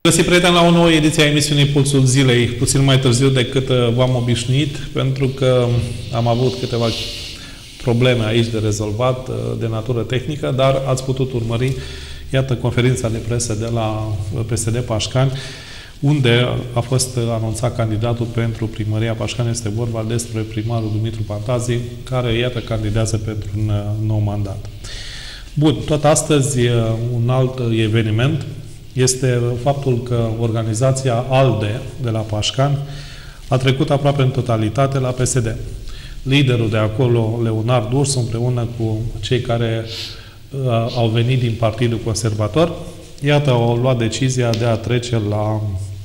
Găsiți, prieteni, la o nouă ediție a emisiunii Pulsul Zilei, puțin mai târziu decât v-am obișnuit, pentru că am avut câteva probleme aici de rezolvat, de natură tehnică, dar ați putut urmări, iată, conferința de presă de la PSD Pașcani, unde a fost anunțat candidatul pentru primăria Pașcani. Este vorba despre primarul Dumitru Pantazi, care, iată, candidează pentru un nou mandat. Bun, tot astăzi un alt eveniment este faptul că organizația ALDE de la Pașcani a trecut aproape în totalitate la PSD. Liderul de acolo, Leonard Ursu, împreună cu cei care au venit din Partidul Conservator, iată, au luat decizia de a trece la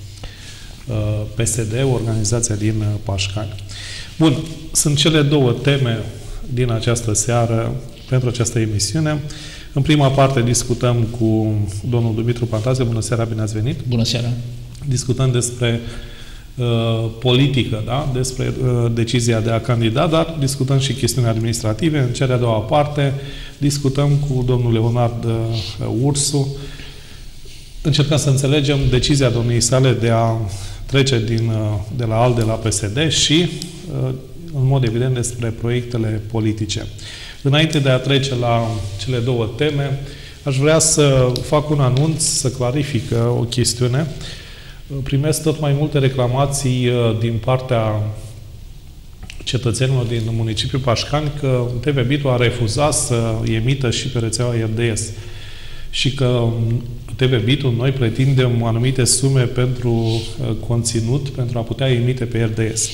PSD, organizația din Pașcani. Bun, sunt cele două teme din această seară pentru această emisiune. În prima parte discutăm cu domnul Dumitru Pantazi. Bună seara, bine ați venit! Bună seara! Discutăm despre politică, da? Despre decizia de a candida, dar discutăm și chestiuni administrative. În cea de-a doua parte discutăm cu domnul Leonard Ursu. Încercăm să înțelegem decizia domniei sale de a trece de la ALDE la PSD și, în mod evident, despre proiectele politice. Înainte de a trece la cele două teme, aș vrea să fac un anunț, să clarific o chestiune. Primesc tot mai multe reclamații din partea cetățenilor din municipiul Pașcani că TV Bitu a refuzat să emită și pe rețeaua RDS și că TV Bitu, noi pretindem anumite sume pentru conținut, pentru a putea emite pe RDS.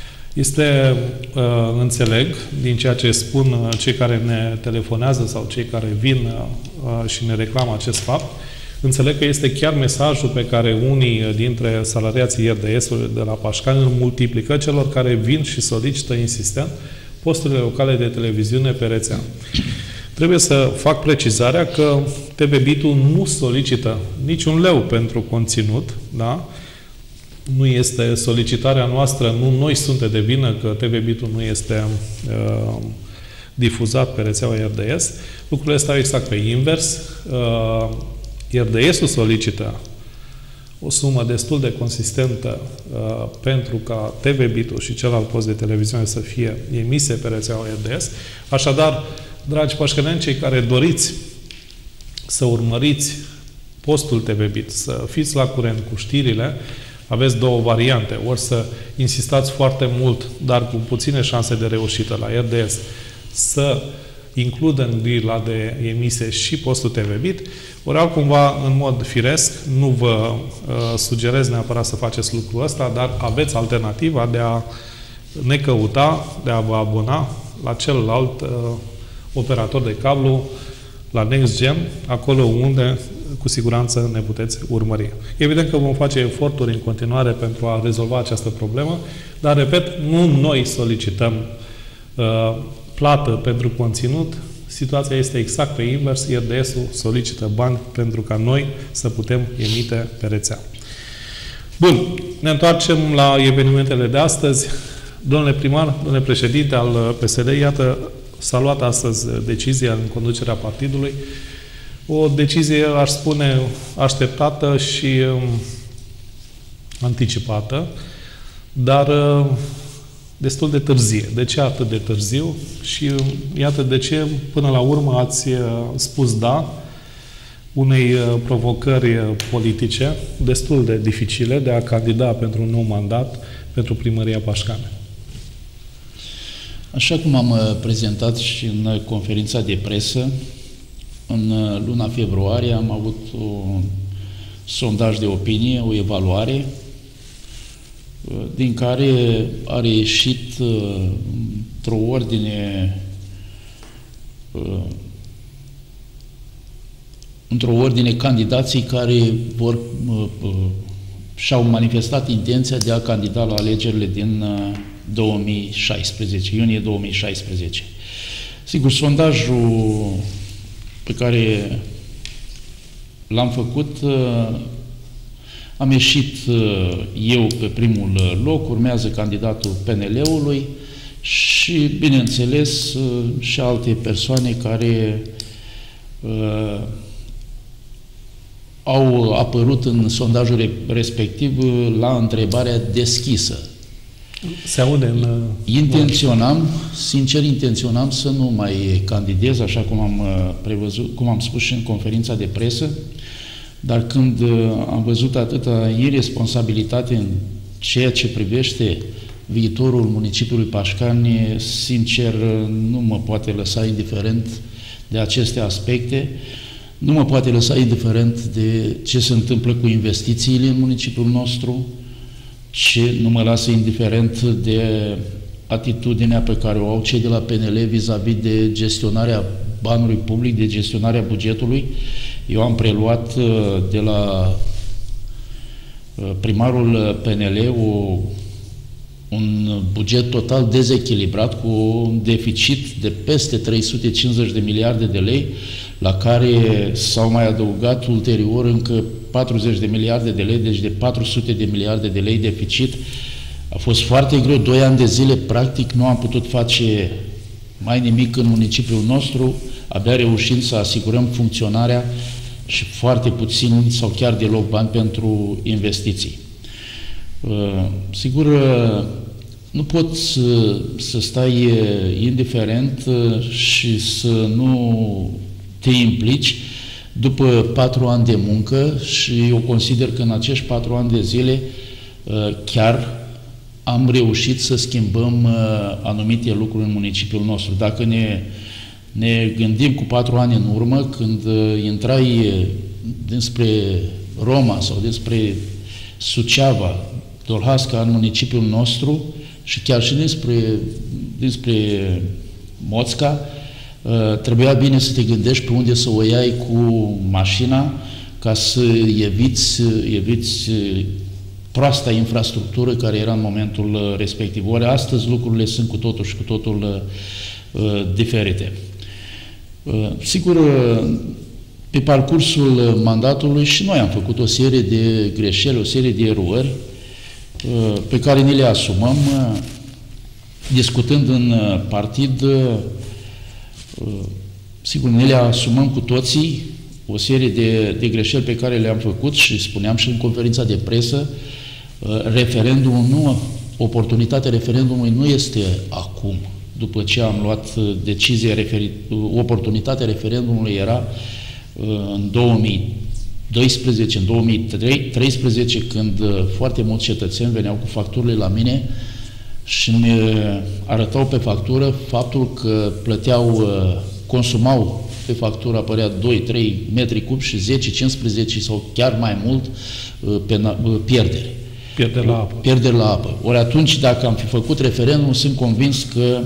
Înțeleg, din ceea ce spun cei care ne telefonează sau cei care vin și ne reclamă acest fapt, înțeleg că este chiar mesajul pe care unii dintre salariații RDS-ului de la Pașcani îl multiplică celor care vin și solicită insistent posturile locale de televiziune pe rețea. Trebuie să fac precizarea că TV Bitu nu solicită niciun leu pentru conținut, da? Nu este solicitarea noastră, nu noi suntem de vină că TV Bitu nu este difuzat pe rețeaua RDS. Lucrurile stau exact pe invers. RDS-ul solicită o sumă destul de consistentă pentru ca TV Bitu și celălalt post de televiziune să fie emise pe rețeaua RDS. Așadar, dragi pașcăneni, cei care doriți să urmăriți postul TV Bit, să fiți la curent cu știrile, aveți două variante. Ori să insistați foarte mult, dar cu puține șanse de reușită la RDS, să includă în grila de emise și postul TV Bit, ori altcumva, în mod firesc, nu vă sugerez neapărat să faceți lucrul ăsta, dar aveți alternativa de a ne căuta, de a vă abona la celălalt operator de cablu, la NextGen, acolo unde cu siguranță ne puteți urmări. Evident că vom face eforturi în continuare pentru a rezolva această problemă, dar, repet, nu noi solicităm plată pentru conținut. Situația este exact pe invers. RDS-ul solicită bani pentru ca noi să putem emite pe rețea. Bun, ne întoarcem la evenimentele de astăzi. Domnule primar, domnule președinte al PSD, iată, s-a luat astăzi decizia în conducerea partidului. O decizie, aș spune, așteptată și anticipată, dar destul de târzie. De ce atât de târziu? Și iată de ce, până la urmă, ați spus da unei provocări politice destul de dificile de a candida pentru un nou mandat pentru primăria Pașcani. Așa cum am prezentat și în conferința de presă, în luna februarie am avut un sondaj de opinie, o evaluare, din care a reieșit într-o ordine candidații care și-au manifestat intenția de a candida la alegerile din 2016, iunie 2016. Sigur, sondajul pe care l-am făcut, am ieșit eu pe primul loc, urmează candidatul PNL-ului și, bineînțeles, și alte persoane care au apărut în sondajul respectiv la întrebarea deschisă. Se aude în... Sincer intenționam să nu mai candidez, așa cum am prevăzut, cum am spus și în conferința de presă, dar când am văzut atâta irresponsabilitate în ceea ce privește viitorul municipiului Pașcani, sincer, nu mă poate lăsa indiferent de aceste aspecte, nu mă poate lăsa indiferent de ce se întâmplă cu investițiile în municipiul nostru, nu mă lasă indiferent de atitudinea pe care o au cei de la PNL vis-a-vis de gestionarea banului public, de gestionarea bugetului. Eu am preluat de la primarul PNL un buget total dezechilibrat, cu un deficit de peste 350 de miliarde de lei, la care s-au mai adăugat ulterior încă 40 de miliarde de lei, deci de 400 de miliarde de lei deficit. A fost foarte greu, 2 ani de zile, practic, nu am putut face mai nimic în municipiul nostru, abia reușind să asigurăm funcționarea și foarte puțin sau chiar deloc bani pentru investiții. Sigur, nu poți să stai indiferent și să nu te implici după 4 ani de muncă, și eu consider că în acești 4 ani de zile chiar am reușit să schimbăm anumite lucruri în municipiul nostru. Dacă ne gândim cu 4 ani în urmă, când intrai dinspre Roma sau dinspre Suceava, Dolhasca, în municipiul nostru, și chiar și dinspre Moțca, trebuia bine să te gândești pe unde să o iai cu mașina ca să eviți proasta infrastructură care era în momentul respectiv. Ori astăzi lucrurile sunt cu totul și cu totul diferite. Sigur, pe parcursul mandatului și noi am făcut o serie de greșeli, o serie de erori pe care ni le asumăm, discutând în partid. Sigur, ne le asumăm cu toții, o serie de greșeli pe care le-am făcut, și spuneam și în conferința de presă, oportunitatea referendumului nu este acum, după ce am luat decizie oportunitatea referendumului era în 2012, în 2013, când foarte mulți cetățeni veneau cu facturile la mine și mi arătau pe factură faptul că consumau pe factură, apărea 2-3 metri cub și 10-15 sau chiar mai mult pierderi. Pierderi la apă. Ori atunci, dacă am fi făcut referendum, sunt convins că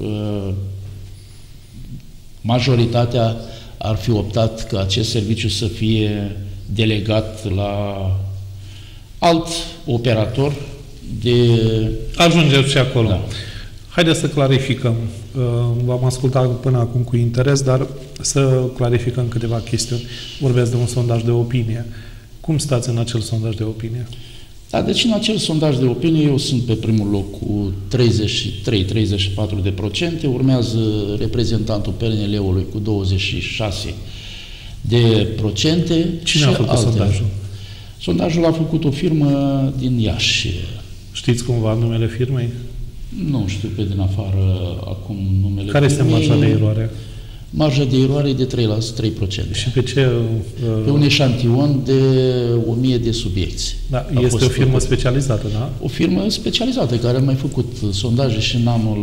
majoritatea ar fi optat ca acest serviciu să fie delegat la alt operator de... Ajungem și acolo. Da. Haideți să clarificăm. V-am ascultat până acum cu interes, dar să clarificăm câteva chestiuni. Vorbeați de un sondaj de opinie. Cum stați în acel sondaj de opinie? Da, deci în acel sondaj de opinie eu sunt pe primul loc cu 33-34%, urmează reprezentantul PNL-ului cu 26%. Cine a făcut sondajul? Sondajul a făcut o firmă din Iași. Știți cumva numele firmei? Nu știu pe din afară acum numele Care firmei. este marja de eroare? Marja de eroare e de 3%. Și pe ce? Pe un eșantion de 1000 de subiecți. Da, este o firmă specializată, da? O firmă specializată care a mai făcut sondaje și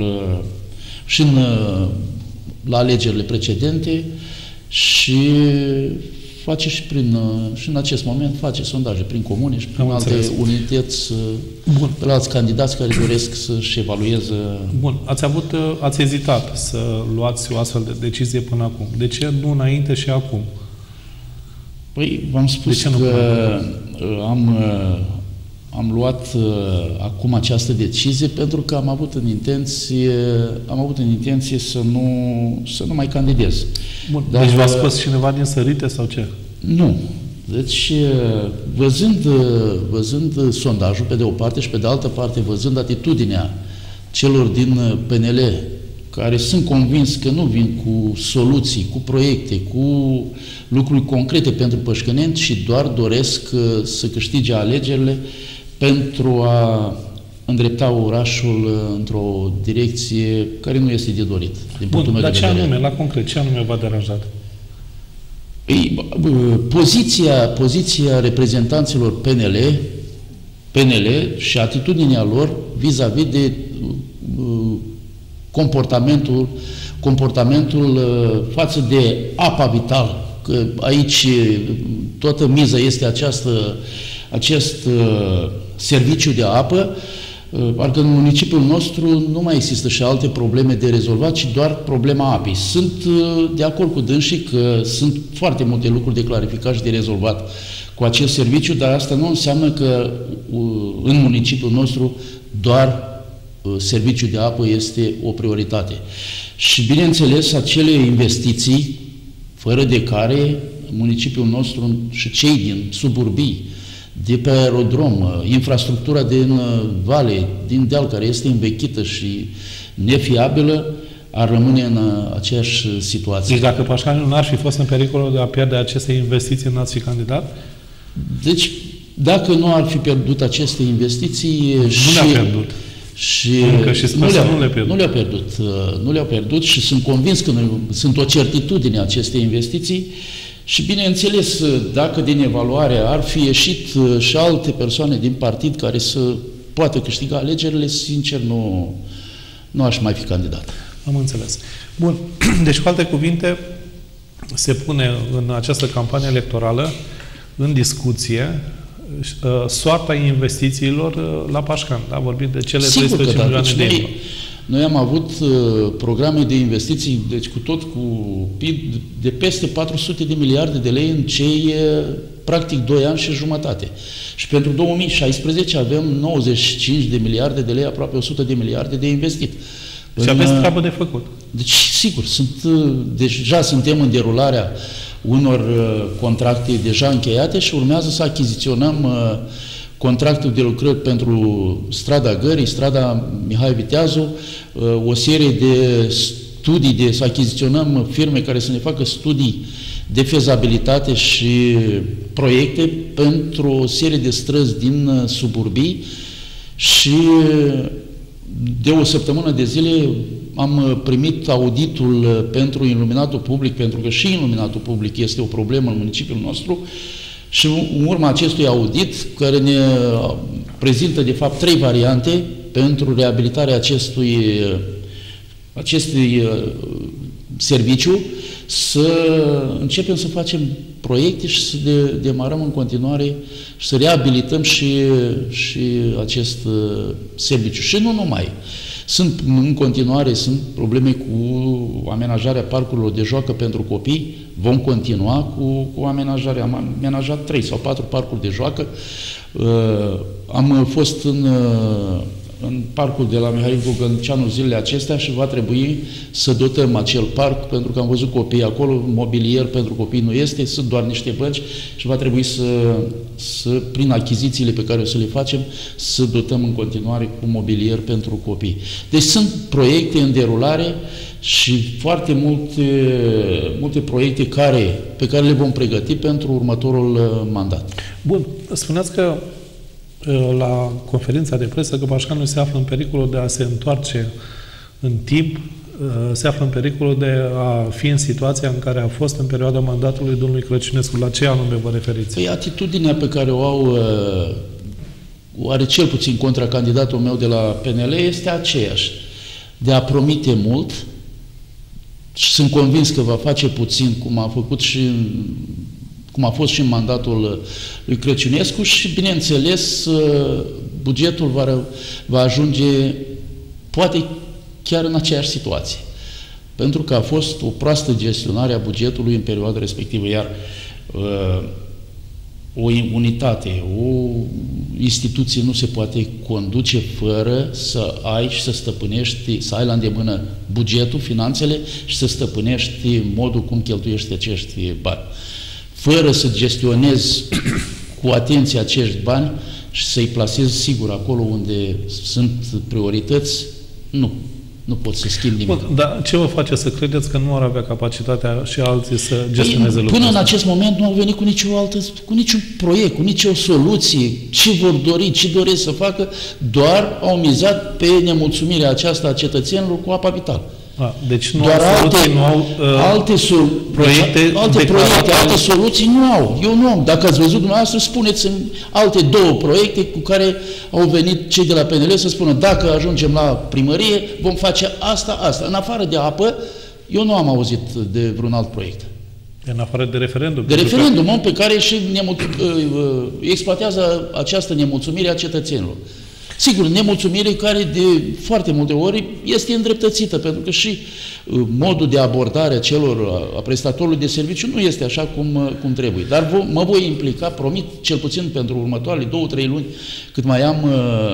la alegerile precedente și face și în acest moment face sondaje prin comune și prin alte unități, pe alți candidați care doresc să-și evalueze. Bun, ați ezitat să luați o astfel de decizie până acum. De ce nu înainte și acum? Păi, v-am spus că am luat acum această decizie pentru că am avut în intenție să nu mai candidez. Bun, deci v-a scos cineva din sărite sau ce? Nu. Deci, văzând sondajul pe de o parte și pe de altă parte, văzând atitudinea celor din PNL care sunt convins că nu vin cu soluții, cu proiecte, cu lucruri concrete pentru pășcăneni și doar doresc să câștige alegerile pentru a îndrepta orașul într-o direcție care nu este de dorit. Bun, dar ce anume, la concret, ce anume v-a deranjat? Poziția reprezentanților PNL și atitudinea lor vis-a-vis de comportamentul față de apa vitală. Că aici toată miza este acest serviciu de apă, parcă în municipiul nostru nu mai există și alte probleme de rezolvat, ci doar problema apei. Sunt de acord cu dânsii că sunt foarte multe lucruri de clarificat și de rezolvat cu acest serviciu, dar asta nu înseamnă că în municipiul nostru doar serviciul de apă este o prioritate. Și bineînțeles, acele investiții fără de care municipiul nostru și cei din suburbii, de pe aerodrom, infrastructura din vale, din deal, care este învechită și nefiabilă, ar rămâne în aceeași situație. Deci dacă Pașcani nu ar fi fost în pericolul de a pierde aceste investiții, n-ați fi candidat? Deci, dacă nu ar fi pierdut aceste investiții... Nu le-a pierdut. Și nu le-au pierdut și sunt convins că sunt o certitudine aceste investiții și bineînțeles, dacă din evaluare ar fi ieșit și alte persoane din partid care să poată câștiga alegerile, sincer nu aș mai fi candidat. Am înțeles. Bun, deci cu alte cuvinte se pune în această campanie electorală în discuție soarta investițiilor la Pașcani, da? Vorbim de cele 13 milioane de euro. Noi am avut programe de investiții, deci cu PIB de peste 400 de miliarde de lei în cei practic 2 ani și jumătate. Și pentru 2016 avem 95 de miliarde de lei, aproape 100 de miliarde de investit. Și aveți treabă de făcut. Deci, sigur, deja suntem în derularea unor contracte deja încheiate și urmează să achiziționăm contractul de lucrări pentru strada Gării, strada Mihai Viteazu, o serie de studii, să achiziționăm firme care să ne facă studii de fezabilitate și proiecte pentru o serie de străzi din suburbii și de o săptămână de zile am primit auditul pentru iluminatul public, pentru că și iluminatul public este o problemă în municipiul nostru, și în urma acestui audit, care ne prezintă de fapt 3 variante pentru reabilitarea acestui serviciu, să începem să facem proiecte și să demarăm în continuare și să reabilităm și acest serviciu. Și nu numai. În continuare sunt probleme cu amenajarea parcurilor de joacă pentru copii. Vom continua cu amenajarea. Am amenajat 3 sau 4 parcuri de joacă. Am fost în parcul de la Mihail Gogălnicianu zilele acestea și va trebui să dotăm acel parc, pentru că am văzut copii acolo, mobilier pentru copii nu este, sunt doar niște bănci și va trebui să prin achizițiile pe care o să le facem, să dotăm în continuare cu mobilier pentru copii. Deci sunt proiecte în derulare și foarte multe proiecte pe care le vom pregăti pentru următorul mandat. Bun, spuneați că la conferința de presă că Pașcani se află în pericolul de a se întoarce în timp, se află în pericolul de a fi în situația în care a fost în perioada mandatului domnului Crăciunescu. La ce anume vă referiți? Păi atitudinea pe care o are cel puțin contracandidatul meu de la PNL este aceeași, de a promite mult și sunt convins că va face puțin, cum a făcut și cum a fost și în mandatul lui Crăciunescu și, bineînțeles, bugetul va ajunge poate chiar în aceeași situație. Pentru că a fost o proastă gestionare a bugetului în perioada respectivă, iar o unitate, o instituție nu se poate conduce fără să ai și să stăpânești, să ai la îndemână bugetul, finanțele și să stăpânești modul cum cheltuiești acești bani. Fără să gestionezi cu atenție acești bani și să-i plasezi sigur acolo unde sunt priorități, nu poți să schimbi nimic. Bun, dar ce vă face să credeți că nu ar avea capacitatea și alții să gestioneze lucrurile? Până în acest moment nu au venit cu niciun proiect, cu nicio soluție, ce vor dori, ce doresc să facă, doar au mizat pe nemulțumirea aceasta a cetățenilor cu apa vitală. Deci nu doar au soluții, nu au proiecte, alte soluții nu au. Eu nu am. Dacă ați văzut dumneavoastră, spuneți-mi alte 2 proiecte cu care au venit cei de la PNL să spună dacă ajungem la primărie, vom face asta. În afară de apă, eu nu am auzit de vreun alt proiect. În afară de referendum. De referendum, pe care și exploatează această nemulțumire a cetățenilor. Sigur, nemulțumire care de foarte multe ori este îndreptățită, pentru că și modul de abordare a prestatorului de serviciu nu este așa cum trebuie. Dar mă voi implica, promit, cel puțin pentru următoarele 2-3 luni, cât mai am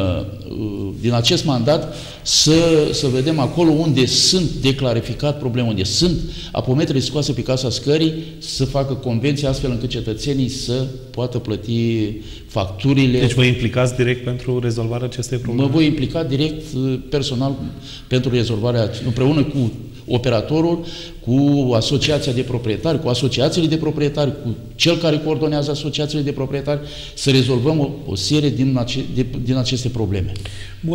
din acest mandat, să vedem acolo unde sunt de clarificat probleme, unde sunt apometrele scoase pe casa scării, să facă convenții astfel încât cetățenii să poată plăti facturile. Deci vă implicați direct pentru rezolvarea acestei probleme? Mă voi implica direct, personal, pentru rezolvarea, împreună cu operatorul, cu asociația de proprietari, cu asociațiile de proprietari, cu cel care coordonează asociațiile de proprietari, să rezolvăm o serie din aceste probleme. Bun.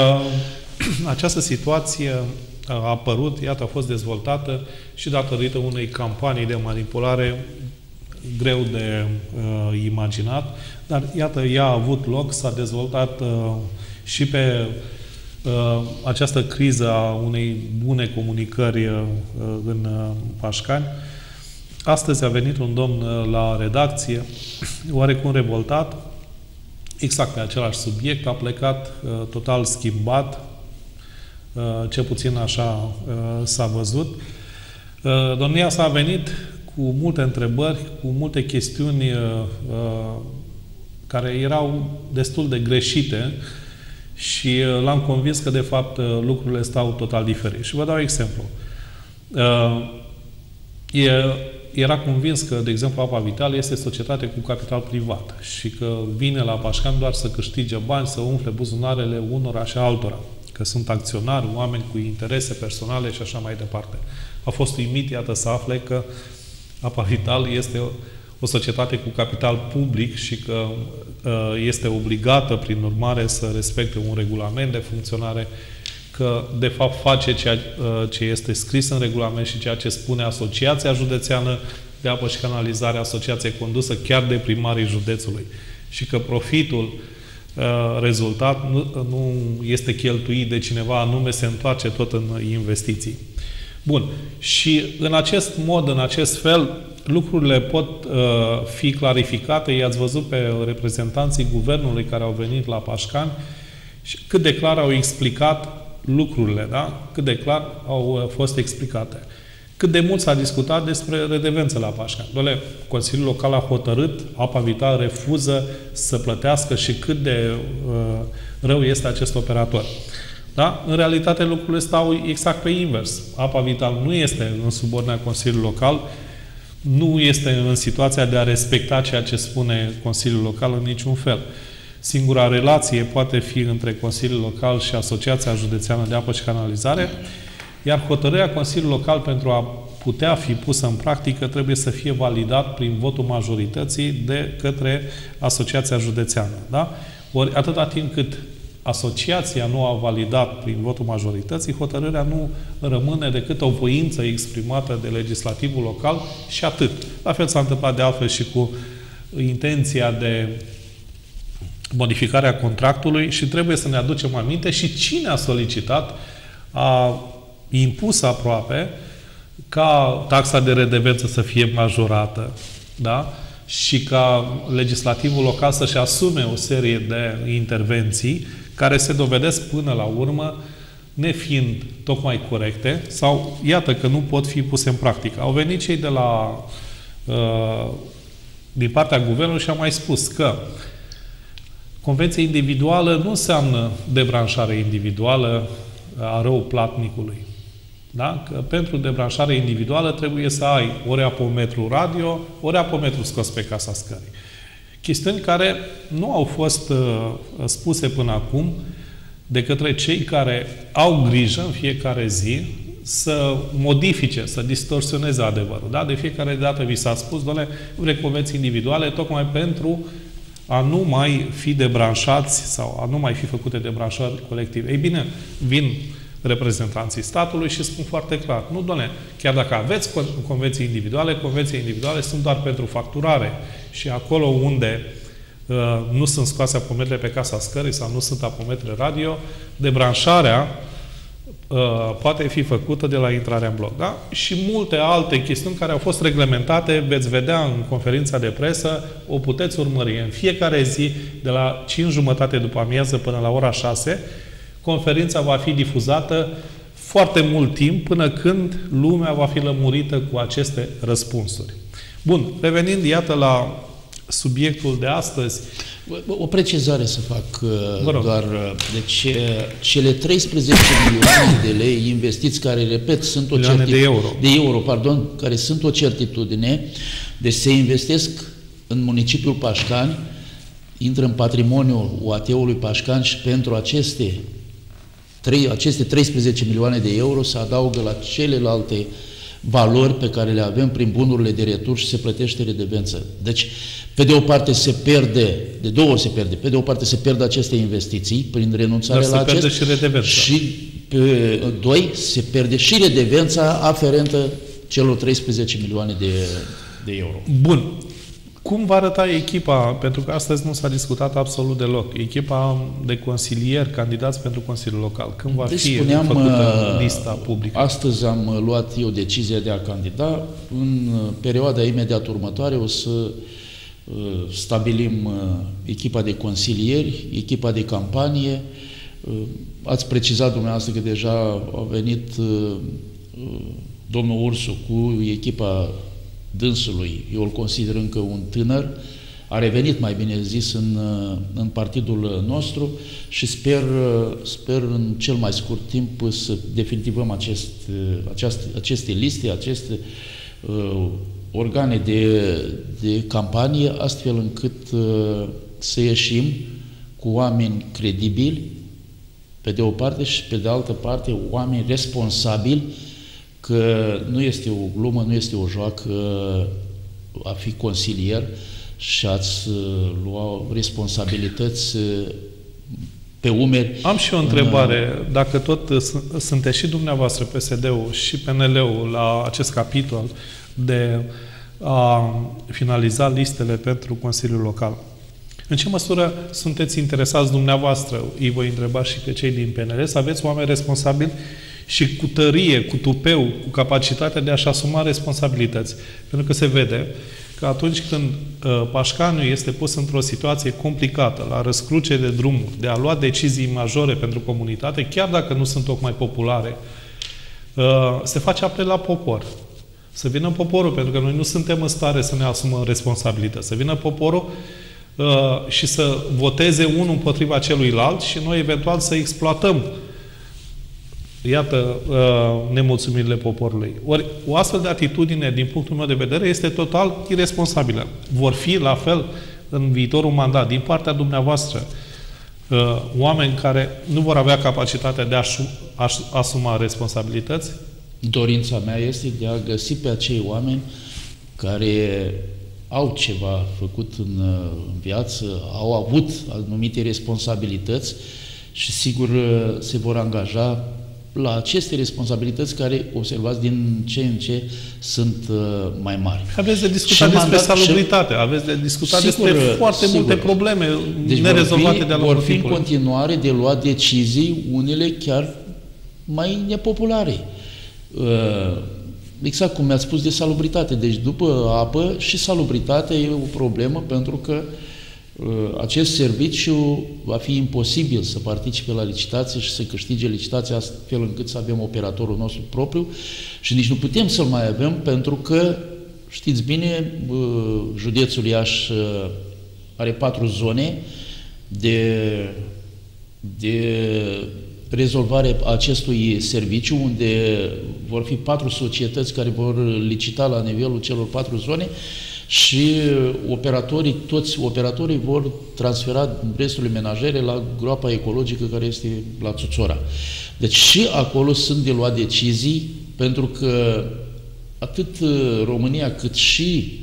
Această situație a apărut, iată, a fost dezvoltată și datorită unei campanii de manipulare greu de imaginat, dar iată, ea a avut loc, s-a dezvoltat și pe această criză a unei bune comunicări în Pașcani. Astăzi a venit un domn la redacție, oarecum revoltat, exact pe același subiect, a plecat total schimbat, cel puțin așa s-a văzut. Domnia s-a venit cu multe întrebări, cu multe chestiuni care erau destul de greșite și l-am convins că, de fapt, lucrurile stau total diferit. Și vă dau exemplu. Era convins că, de exemplu, Apa Vitală este societate cu capital privat și că vine la Pașcani doar să câștige bani, să umfle buzunarele unora și altora, că sunt acționari, oameni cu interese personale și așa mai departe. A fost uimit, iată, să afle că Apa Vitală este o societate cu capital public și că este obligată, prin urmare, să respecte un regulament de funcționare, că, de fapt, face ceea ce este scris în regulament și ceea ce spune Asociația Județeană de Apă și Canalizare, asociație condusă chiar de primarii județului. Și că profitul rezultat nu este cheltuit de cineva anume, se întoarce tot în investiții. Bun. Și în acest mod, în acest fel, lucrurile pot fi clarificate. I-ați văzut pe reprezentanții guvernului care au venit la Pașcani și cât de clar au explicat lucrurile, da? Cât de clar au fost explicate. Cât de mult s-a discutat despre redevențe la Pașcani. Doamne, Consiliul Local a hotărât, Apa Vitală refuză să plătească și cât de rău este acest operator. Da? În realitate, lucrurile stau exact pe invers. Apa Vitală nu este în subordinea Consiliului Local, nu este în situația de a respecta ceea ce spune Consiliul Local în niciun fel. Singura relație poate fi între Consiliul Local și Asociația Județeană de Apă și Canalizare, iar hotărârea Consiliului Local pentru a putea fi pusă în practică trebuie să fie validat prin votul majorității de către Asociația Județeană. Da? Ori atâta timp cât asociația nu a validat prin votul majorității, hotărârea nu rămâne decât o voință exprimată de legislativul local și atât. La fel s-a întâmplat de altfel și cu intenția de modificarea contractului și trebuie să ne aducem aminte și cine a solicitat, a impus aproape ca taxa de redevență să fie majorată, da? Și ca legislativul local să-și asume o serie de intervenții care se dovedesc până la urmă nefiind tocmai corecte sau, iată, că nu pot fi puse în practică. Au venit cei de la din partea guvernului și au mai spus că convenția individuală nu înseamnă debranșare individuală a răuplatnicului. Da? Că pentru debranșare individuală trebuie să ai ori apometru radio, ori apometru scos pe casa scării. Chestiuni care nu au fost spuse până acum de către cei care au grijă în fiecare zi să modifice, să distorsioneze adevărul. Da? De fiecare dată vi s-a spus, doamne, vrei convenții individuale, tocmai pentru a nu mai fi debranșați sau a nu mai fi făcute debranșări colective. Ei bine, vin reprezentanții statului și spun foarte clar, nu, doamne, chiar dacă aveți convenții individuale sunt doar pentru facturare și acolo unde nu sunt scoase apometre pe casa scării sau nu sunt apometre radio, debranșarea poate fi făcută de la intrarea în bloc. Da? Și multe alte chestiuni care au fost reglementate, veți vedea în conferința de presă, o puteți urmări în fiecare zi, de la 5:30 după amiază până la ora 6, conferința va fi difuzată foarte mult timp până când lumea va fi lămurită cu aceste răspunsuri. Bun, revenind, iată, la subiectul de astăzi. O precizare să fac doar. Deci, cele 13 milioane de lei investiți, care, repet, sunt o certitudine, care sunt o certitudine, deci se investesc în municipiul Pașcani, intră în patrimoniul UAT-ului Pașcani și pentru aceste 13 milioane de euro se adaugă la celelalte valori pe care le avem prin bunurile de retur și se plătește redevență. Deci, pe de o parte se pierde, de două ori se pierde, pe de o parte se pierd aceste investiții prin renunțarea la acest, și redevența. Și pe doi se pierde și redevența aferentă celor 13 milioane de euro. Bun. Cum va arăta echipa, pentru că astăzi nu s-a discutat absolut deloc, echipa de consilieri, candidați pentru Consiliul Local, când va fi făcută lista publică? Astăzi am luat eu decizia de a candida. În perioada imediat următoare o să stabilim echipa de consilieri, echipa de campanie. Ați precizat dumneavoastră că deja a venit domnul Ursu cu echipa dânsului. Eu îl consider încă un tânăr, a revenit, mai bine zis, în partidul nostru și sper în cel mai scurt timp să definitivăm aceste liste, aceste organe de campanie, astfel încât să ieșim cu oameni credibili, pe de o parte, și pe de altă parte oameni responsabili, că nu este o glumă, nu este o joacă a fi consilier și ați lua responsabilități pe umeri. Am și o întrebare. Dacă tot sunteți și dumneavoastră, PSD-ul și PNL-ul, la acest capitol de a finaliza listele pentru Consiliul Local, în ce măsură sunteți interesați dumneavoastră, îi voi întreba și pe cei din PNL, să aveți oameni responsabili și cu tărie, cu tupeu, cu capacitatea de a-și asuma responsabilități? Pentru că se vede că atunci când Pașcaniu este pus într-o situație complicată, la răscruce de drumuri, de a lua decizii majore pentru comunitate, chiar dacă nu sunt tocmai populare, se face apel la popor. Să vină poporul, pentru că noi nu suntem în stare să ne asumăm responsabilități. Să vină poporul și să voteze unul împotriva celuilalt și noi eventual să exploatăm, iată, nemulțumirile poporului. Ori o astfel de atitudine, din punctul meu de vedere, este total irresponsabilă. Vor fi, la fel, în viitorul mandat, din partea dumneavoastră, oameni care nu vor avea capacitatea de a-și asuma responsabilități? Dorința mea este de a găsi pe acei oameni care au ceva făcut în viață, au avut anumite responsabilități și sigur se vor angaja la aceste responsabilități care, observați, din ce în ce sunt mai mari. Aveți de discutat despre salubritate, aveți de discutat despre foarte multe probleme nerezolvate de-a lungul timpului. Vor fi în continuare de luat decizii, unele chiar mai nepopulare. Exact cum mi-ați spus de salubritate. Deci după apă și salubritatea e o problemă, pentru că acest serviciu va fi imposibil să participe la licitație și să câștige licitația astfel încât să avem operatorul nostru propriu și nici nu putem să-l mai avem, pentru că, știți bine, județul Iași are 4 zone de rezolvare a acestui serviciu, unde vor fi 4 societăți care vor licita la nivelul celor 4 zone și toți operatorii vor transfera resturile menajere la groapa ecologică care este la Țuțora. Deci și acolo sunt de luat decizii, pentru că atât România cât și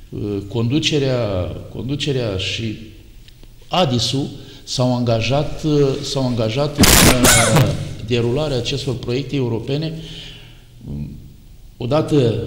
conducerea și ADIS-ul s-au angajat în derularea acestor proiecte europene. Odată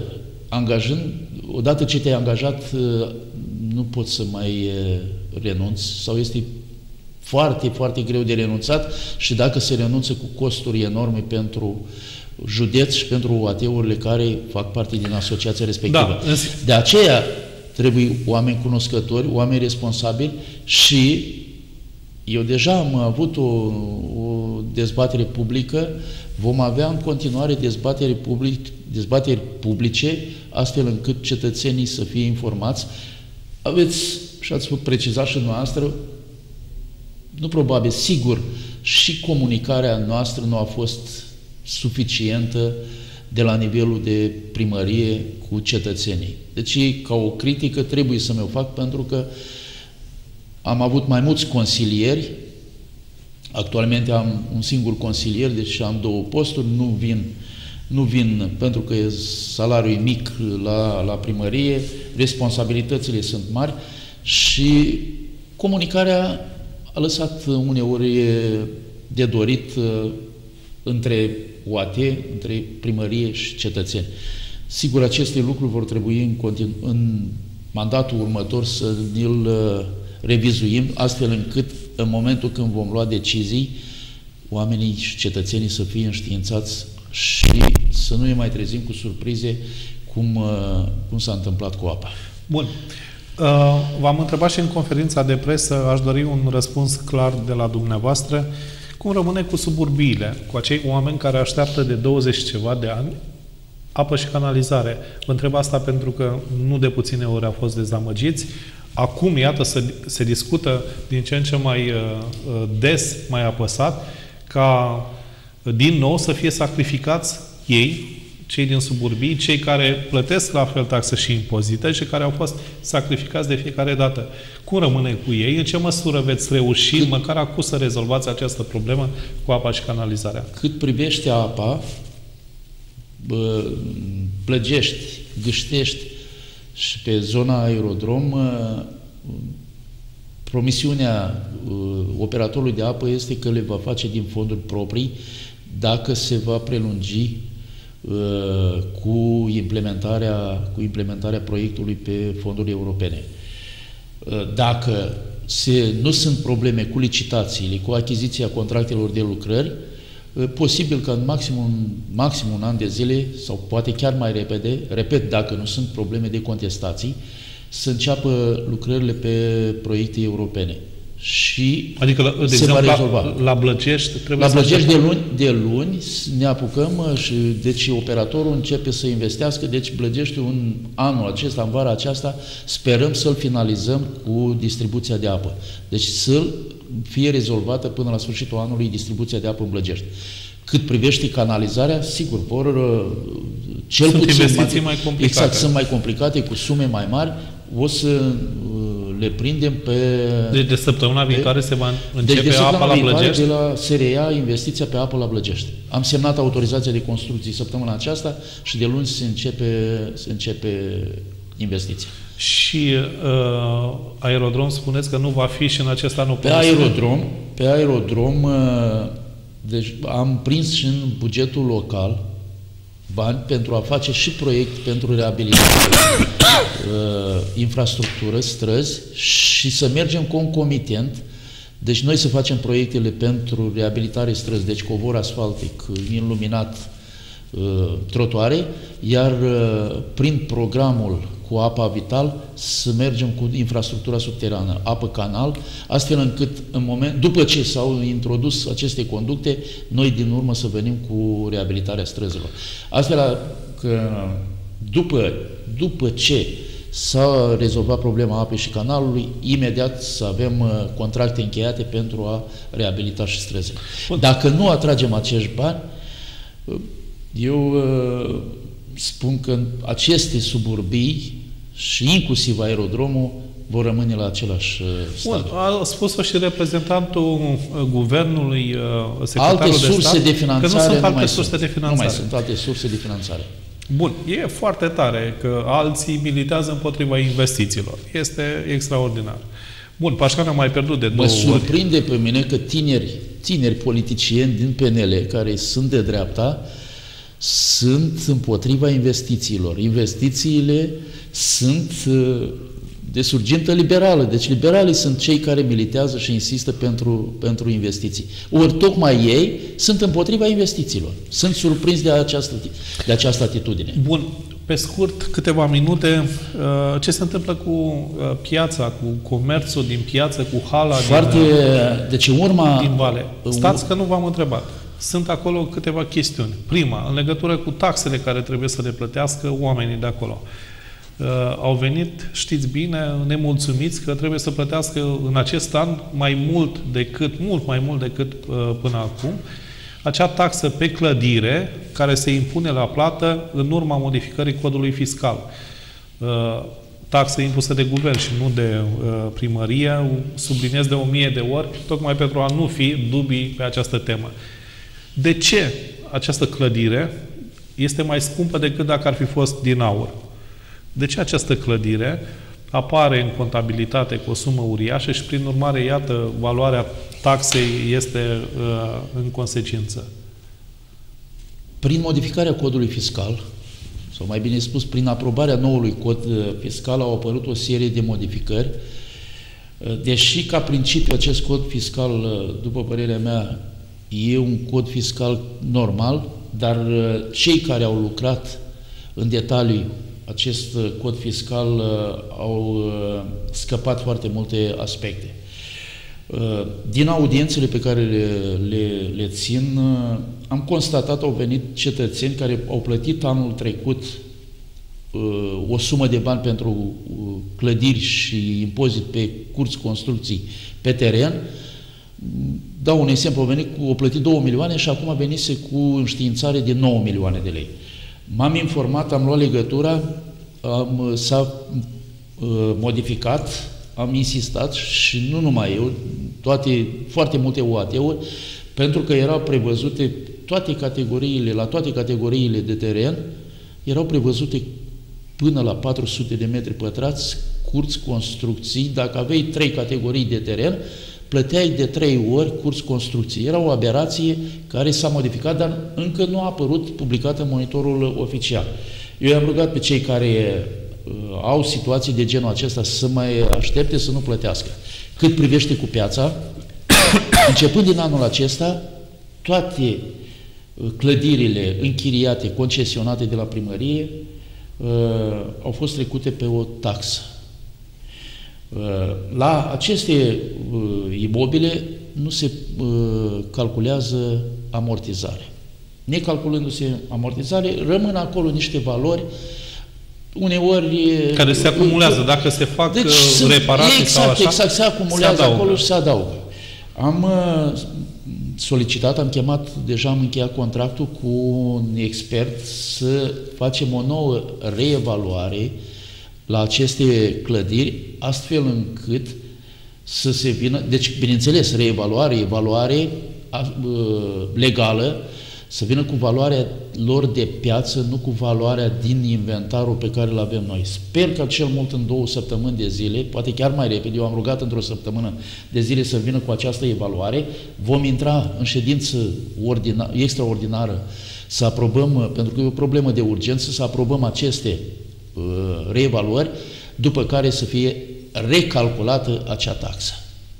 ce te-ai angajat, nu poți să mai renunți, sau este foarte, foarte greu de renunțat, și dacă se renunță cu costuri enorme pentru județ și pentru UAT-urile care fac parte din asociația respectivă. Da. De aceea trebuie oameni cunoscători, oameni responsabili, și eu deja am avut o dezbatere publică, vom avea în continuare dezbateri publice, astfel încât cetățenii să fie informați. Aveți, și ați precizat și noastră, nu probabil, sigur, și comunicarea noastră nu a fost suficientă de la nivelul de primărie cu cetățenii. Deci, ca o critică, trebuie să mi-o fac, pentru că am avut mai mulți consilieri. Actualmente am un singur consilier, deci am 2 posturi, nu vin pentru că salariul e mic la primărie, responsabilitățile sunt mari și comunicarea a lăsat uneori de dorit între UAT, între primărie și cetățeni. Sigur, aceste lucruri vor trebui în mandatul următor să ne-l revizuim, astfel încât în momentul când vom lua decizii, oamenii și cetățenii să fie înștiințați și să nu ne mai trezim cu surprize cum s-a întâmplat cu apa. Bun. V-am întrebat și în conferința de presă, aș dori un răspuns clar de la dumneavoastră. Cum rămâne cu suburbiile, cu acei oameni care așteaptă de 20 ceva de ani apă și canalizare? Vă întreb asta pentru că nu de puține ori au fost dezamăgiți. Acum, iată, se discută din ce în ce mai des, mai apăsat, ca din nou să fie sacrificați ei, cei din suburbii, cei care plătesc la fel taxe și impozite și care au fost sacrificați de fiecare dată. Cum rămâne cu ei? În ce măsură veți reuși, măcar acum, să rezolvați această problemă cu apa și canalizarea? Cât privește apa, Plăgești, Gâștești și pe zona Aerodrom, promisiunea operatorului de apă este că le va face din fonduri proprii dacă se va prelungi cu implementarea proiectului pe fonduri europene. Dacă nu sunt probleme cu licitațiile, cu achiziția contractelor de lucrări, posibil că în maxim un an de zile, sau poate chiar mai repede, repet, dacă nu sunt probleme de contestații, să înceapă lucrările pe proiecte europene. Și adică, de se va rezolva. La Blăgești trebuie de luni ne apucăm și deci operatorul începe să investească, deci Blăgeștiul în anul acesta, în vara aceasta, sperăm să-l finalizăm cu distribuția de apă. Deci să fie rezolvată până la sfârșitul anului distribuția de apă în Blăgești. Cât privește canalizarea, sigur, cel sunt puțin investiții mai complicate. Exact, sunt mai complicate, cu sume mai mari, o să le prindem pe... Deci de săptămâna viitoare se va începe apa la Blăgești? Se reia investiția pe apă la Blăgești. Am semnat autorizația de construcții săptămâna aceasta și de luni se începe investiția. Și Aerodrom, spuneți că nu va fi și în acest an o Pe Aerodrom, deci am prins și în bugetul local bani pentru a face și proiect pentru reabilitare, infrastructură, străzi, și să mergem concomitent. Deci noi să facem proiectele pentru reabilitare străzi, deci covor asfaltic, iluminat, trotuare, iar prin programul cu apa vital să mergem cu infrastructura subterană, apă canal, astfel încât după ce s-au introdus aceste conducte, noi din urmă să venim cu reabilitarea străzilor. Astfel că după ce s-a rezolvat problema apei și canalului, imediat să avem contracte încheiate pentru a reabilita și străzile. Dacă nu atragem acești bani, eu spun că aceste suburbii și inclusiv aerodromul vor rămâne la același stadiu. Bun, a spus-o și reprezentantul guvernului, secretarul alte de stat, surse de finanțare că nu sunt alte mai surse de finanțare. Nu mai sunt alte surse de finanțare. Bun, e foarte tare că alții militează împotriva investițiilor. Este extraordinar. Bun, Pașcan a mai pierdut de 2 ori. Mă surprinde pe mine că tineri politicieni din PNL, care sunt de dreapta, sunt împotriva investițiilor. Investițiile sunt de surgintă liberală. Deci liberalii sunt cei care militează și insistă pentru investiții. Ori tocmai ei sunt împotriva investițiilor. Sunt surprinși de această atitudine. Bun, pe scurt, câteva minute, ce se întâmplă cu piața, cu comerțul din piață, cu hala din Vale? Stați că nu v-am întrebat. Sunt acolo câteva chestiuni. Prima, în legătură cu taxele care trebuie să le plătească oamenii de acolo. Au venit, știți bine, nemulțumiți că trebuie să plătească în acest an mult mai mult decât până acum, acea taxă pe clădire care se impune la plată în urma modificării codului fiscal. Taxă impusă de guvern și nu de primărie, subliniez de 1000 de ori, tocmai pentru a nu fi dubii pe această temă. De ce această clădire este mai scumpă decât dacă ar fi fost din aur? De ce această clădire apare în contabilitate cu o sumă uriașă și, prin urmare, iată, valoarea taxei este în consecință? Prin modificarea codului fiscal, sau mai bine spus, prin aprobarea noului cod fiscal, au apărut o serie de modificări, deși, ca principiu, acest cod fiscal, după părerea mea, e un cod fiscal normal, dar cei care au lucrat în detaliu acest cod fiscal au scăpat foarte multe aspecte. Din audiențele pe care le țin, am constatat, au venit cetățeni care au plătit anul trecut o sumă de bani pentru clădiri și impozit pe curți, construcții pe teren. Dau un exemplu, au plătit 2 milioane și acum venise cu înștiințare de 9 milioane de lei. M-am informat, am luat legătura, s-a modificat, am insistat și nu numai eu, foarte multe UAT-uri, pentru că erau prevăzute la toate categoriile de teren, erau prevăzute până la 400 de metri pătrați, curți, construcții. Dacă aveai 3 categorii de teren, plăteai de 3 ori curți, construcții. Era o aberație care s-a modificat, dar încă nu a apărut publicată în monitorul oficial. Eu i-am rugat pe cei care au situații de genul acesta să mai aștepte, să nu plătească. Cât privește cu piața, începând din anul acesta, toate clădirile închiriate, concesionate de la primărie, au fost trecute pe o taxă. La aceste imobile nu se calculează amortizare. Necalculându-se amortizare, rămân acolo niște valori, uneori... Care se acumulează, dacă se fac reparații sau așa, exact, se acumulează acolo și se adaugă. Am solicitat, deja am încheiat contractul cu un expert să facem o nouă reevaluare la aceste clădiri, astfel încât să se vină, deci, bineînțeles, evaluare legală, să vină cu valoarea lor de piață, nu cu valoarea din inventarul pe care îl avem noi. Sper că cel mult în 2 săptămâni de zile, poate chiar mai repede, eu am rugat într-o săptămână de zile să vină cu această evaluare, vom intra în ședință extraordinară să aprobăm, pentru că e o problemă de urgență, să aprobăm aceste reevaluări, după care să fie recalculată acea taxă.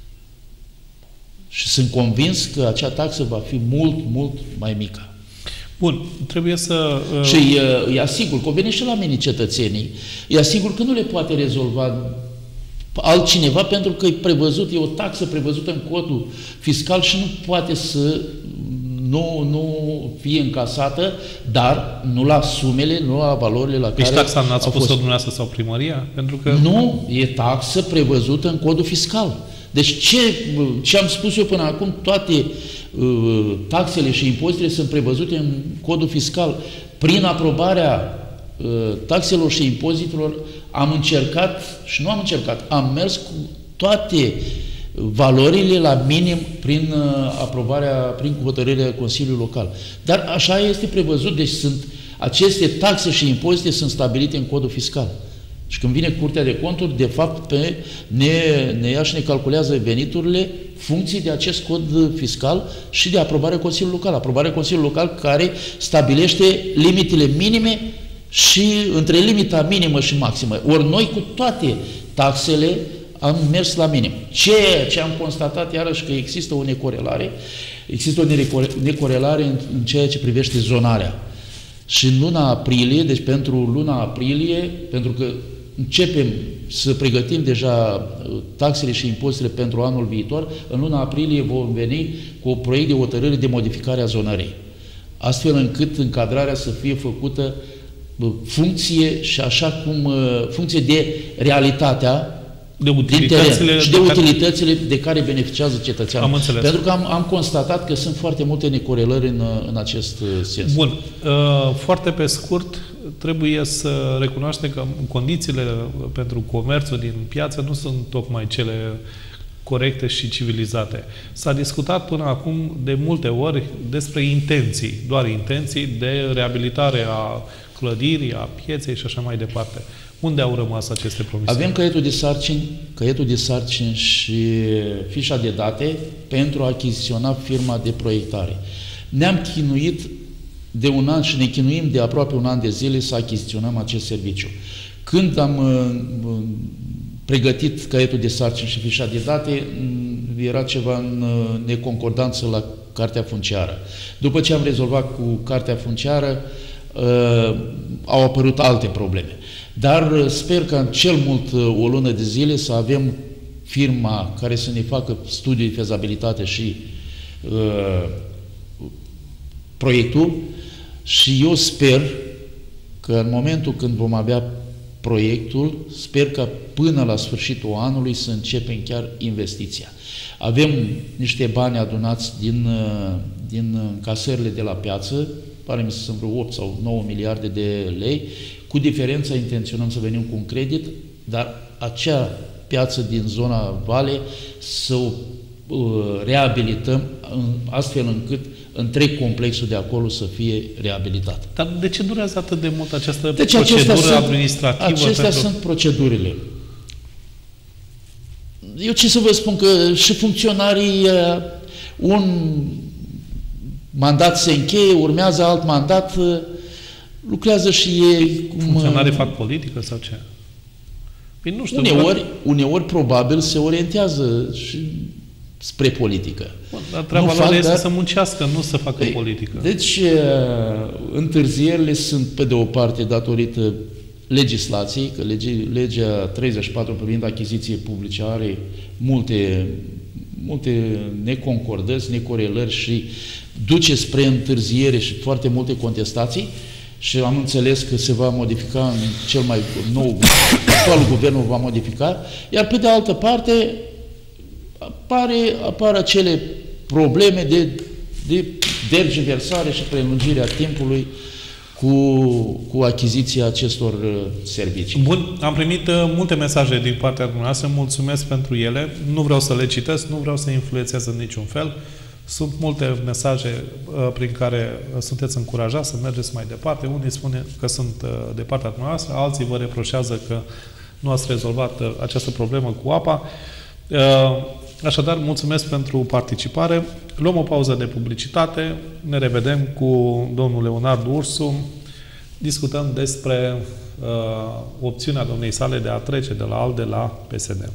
Și sunt convins că acea taxă va fi mult, mult mai mică. Bun, trebuie să... Și îi asigur, convine și la mine cetățenii, îi asigur că nu le poate rezolva altcineva, pentru că e o taxă prevăzută în codul fiscal și nu poate să nu fie încasată, dar nu la sumele, nu la valorile la care... Deci taxa n-ați spus-o dumneavoastră sau primăria? Pentru că... Nu, e taxă prevăzută în codul fiscal. Deci ce am spus eu până acum, toate taxele și impozitele sunt prevăzute în codul fiscal. Prin aprobarea taxelor și impozitelor am încercat, și nu am încercat, am mers cu toate valorile la minim prin prin hotărârea Consiliului Local. Dar așa este prevăzut, deci aceste taxe și impozite sunt stabilite în codul fiscal. Și când vine Curtea de Conturi, de fapt, ne ia și ne calculează veniturile funcții de acest cod fiscal și de aprobarea Consiliului Local. Aprobarea Consiliului Local care stabilește limitele minime și între limita minimă și maximă. Ori noi cu toate taxele am mers la minim. Ceea ce am constatat iarăși că există o necorelare, în ceea ce privește zonarea. Și în luna aprilie, deci pentru luna aprilie, pentru că începem să pregătim deja taxele și impozitele pentru anul viitor, în luna aprilie vom veni cu un proiect de hotărâre de modificare a zonării. Astfel încât încadrarea să fie făcută funcție și așa cum funcție de realitatea de utilitățile și de utilitățile de care beneficiază cetățeanul. Am înțeles. Pentru că am constatat că sunt foarte multe necorelări în acest sens. Bun. Foarte pe scurt, trebuie să recunoaștem că condițiile pentru comerțul din piață nu sunt tocmai cele corecte și civilizate. S-a discutat până acum de multe ori despre intenții, doar intenții de reabilitare a clădirii, a pieței și așa mai departe. Unde au rămas aceste promisiuni? Avem caietul de sarcini și fișa de date pentru a achiziționa firma de proiectare. Ne-am chinuit de un an și ne chinuim de aproape un an de zile să achiziționăm acest serviciu. Când am pregătit caietul de sarcini și fișa de date, era ceva în neconcordanță la cartea funciară. După ce am rezolvat cu cartea funciară, au apărut alte probleme. Dar sper că în cel mult o lună de zile să avem firma care să ne facă studiul de fezabilitate și proiectul și eu sper că în momentul când vom avea proiectul, sper că până la sfârșitul anului să începem chiar investiția. Avem niște bani adunați din încasările de la piață, pare mi să sunt vreo 8 sau 9 miliarde de lei, cu diferența intenționăm să venim cu un credit, dar acea piață din zona Vale să o reabilităm astfel încât întreg complexul de acolo să fie reabilitat. Dar de ce durează atât de mult această procedură administrativă? Acestea sunt procedurile. Eu ce să vă spun, că și funcționarii, un mandat se încheie, urmează alt mandat, lucrează și ei. Funcționarii fac politică sau ce? Păi nu știu. Uneori probabil se orientează și spre politică. Bun, dar treaba lor este să muncească, nu să facă politică. Deci, întârzierile sunt, pe de o parte, datorită legislației, că legea 34 privind achiziție publice are multe neconcordăți, necorelări și duce spre întârziere și foarte multe contestații și am înțeles că se va modifica în cel mai nou, actualul guvernul va modifica, iar pe de altă parte apar acele probleme de tergiversare și prelungirea timpului cu achiziția acestor servicii. Bun, am primit multe mesaje din partea dumneavoastră, mulțumesc pentru ele, nu vreau să le citesc, nu vreau să influențez în niciun fel. Sunt multe mesaje prin care sunteți încurajați să mergeți mai departe. Unii spun că sunt de partea dumneavoastră, alții vă reproșează că nu ați rezolvat această problemă cu apa. Așadar, mulțumesc pentru participare. Luăm o pauză de publicitate. Ne revedem cu domnul Leonard Ursu. Discutăm despre opțiunea domniei sale de a trece de la ALDE la PSD.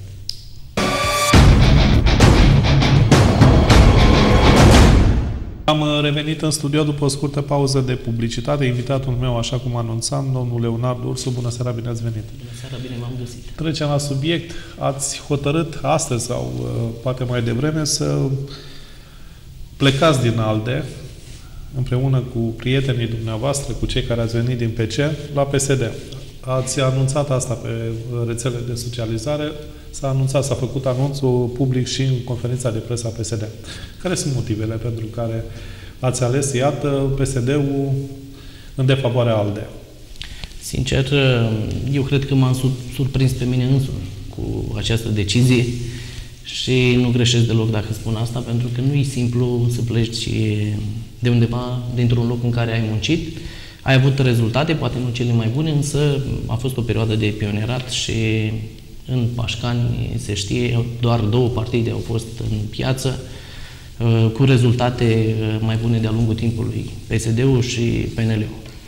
Am revenit în studio după o scurtă pauză de publicitate. Invitatul meu, așa cum anunțam, domnul Leonard Ursu. Bună seara, bine ați venit! Bună seara, bine v-am găsit! Trecem la subiect. Ați hotărât astăzi sau poate mai devreme să plecați din ALDE împreună cu prietenii dumneavoastră, cu cei care ați venit din PC, la PSD. Ați anunțat asta pe rețele de socializare, s-a făcut anunțul public și în conferința de presă a PSD. Care sunt motivele pentru care ați ales, iată, PSD-ul în defavoarea ALDE? Sincer, eu cred că m-am surprins pe mine însumi cu această decizie și nu greșesc deloc dacă spun asta, pentru că nu e simplu să pleci de undeva, dintr-un loc în care ai muncit. Ai avut rezultate, poate nu cele mai bune, însă a fost o perioadă de pionierat și în Pașcani, se știe, doar 2 partide au fost în piață, cu rezultate mai bune de-a lungul timpului, PSD-ul și PNL-ul.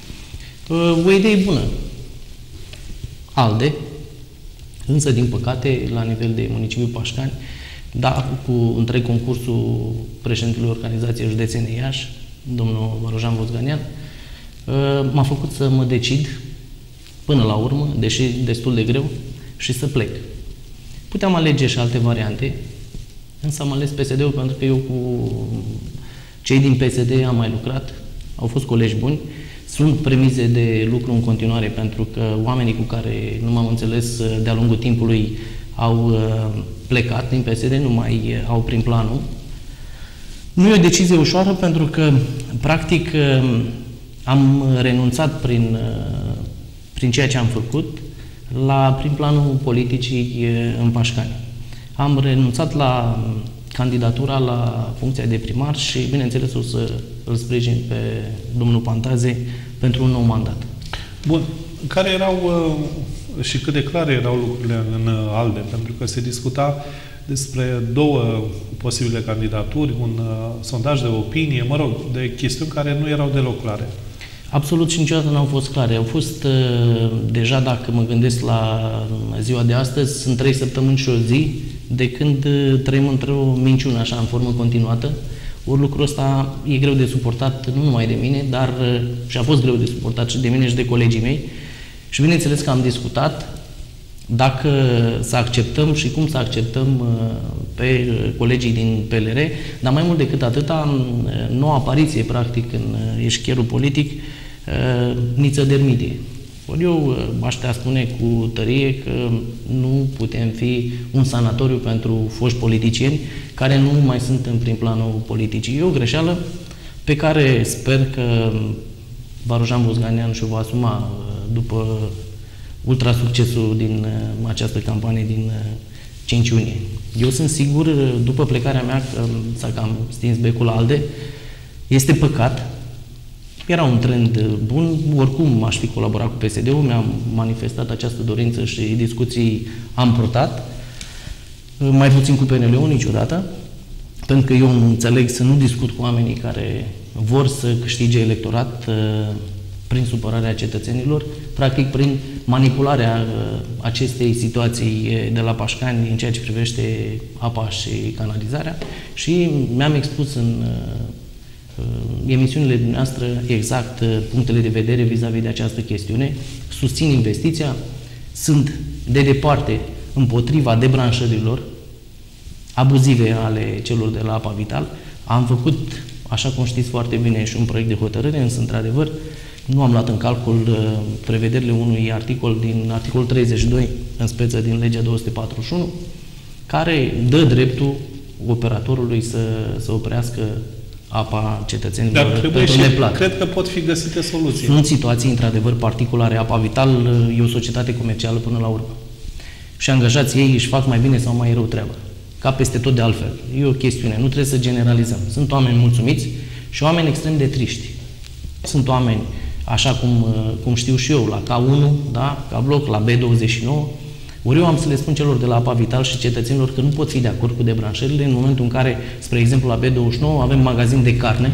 O idee bună, ALDE, însă, din păcate, la nivel de municipiul Pașcani, da, cu întreg concursul președintelui Organizației Județene Iași, domnul Varojan Vosganian, m-a făcut să mă decid până la urmă, deși destul de greu, și să plec. Puteam alege și alte variante, însă am ales PSD-ul pentru că eu cu cei din PSD am mai lucrat, au fost colegi buni, sunt premize de lucru în continuare pentru că oamenii cu care nu m-am înțeles de-a lungul timpului au plecat din PSD, nu mai au prin planul. Nu e o decizie ușoară pentru că, practic, am renunțat prin ceea ce am făcut prin planul politicii în Pașcani. Am renunțat la candidatura la funcția de primar și, bineînțeles, o să îl sprijin pe domnul Pantaze pentru un nou mandat. Bun. Care erau și cât de clare erau lucrurile în ALDE? Pentru că se discuta despre 2 posibile candidaturi, un sondaj de opinie, mă rog, de chestiuni care nu erau deloc clare. Absolut și niciodată n-au fost clare. Au fost, deja dacă mă gândesc la ziua de astăzi, sunt 3 săptămâni și o zi de când trăim într-o minciună așa în formă continuată. Ori lucrul ăsta e greu de suportat nu numai de mine, dar și a fost greu de suportat și de mine și de colegii mei. Și bineînțeles că am discutat dacă să acceptăm și cum să acceptăm pe colegii din PLR, dar mai mult decât atâta, noua apariție practic în eșchierul politic, Niță Dermidie. Ori eu aș putea spune cu tărie că nu putem fi un sanatoriu pentru foști politicieni care nu mai sunt în prim planul politicii. E o greșeală pe care sper că Varojan Vosganian și-o va asuma după ultrasuccesul din această campanie din 5 iunie. Eu sunt sigur, după plecarea mea, că s-a cam stins becul ALDE, este păcat. Era un trend bun, oricum aș fi colaborat cu PSD-ul, mi-am manifestat această dorință și discuții am purtat, mai puțin cu PNL-ul niciodată, pentru că eu nu înțeleg să nu discut cu oamenii care vor să câștige electorat prin supărarea cetățenilor, practic prin manipularea acestei situații de la Pașcani în ceea ce privește apa și canalizarea și mi-am expus în emisiunile dumneavoastră exact punctele de vedere vis-a-vis de această chestiune. Susțin investiția, sunt de departe împotriva debranșărilor abuzive ale celor de la Apa Vital. Am făcut, așa cum știți foarte bine, și un proiect de hotărâre, însă, într-adevăr, nu am luat în calcul prevederile unui articol din articolul 32, în speță din legea 241, care dă dreptul operatorului să oprească apa cetățenilor pentru neplată. Cred că pot fi găsite soluții. Sunt situații, într-adevăr, particulare. Apa Vital e o societate comercială până la urmă. Și angajații ei își fac mai bine sau mai rău treaba. Ca peste tot de altfel. E o chestiune. Nu trebuie să generalizăm. Sunt oameni mulțumiți și oameni extrem de triști. Sunt oameni, așa cum știu și eu, la K1, da, ca bloc, la B29. Ori eu am să le spun celor de la Apa Vital și cetățenilor că nu pot fi de acord cu debranșările în momentul în care, spre exemplu, la B29 avem magazin de carne,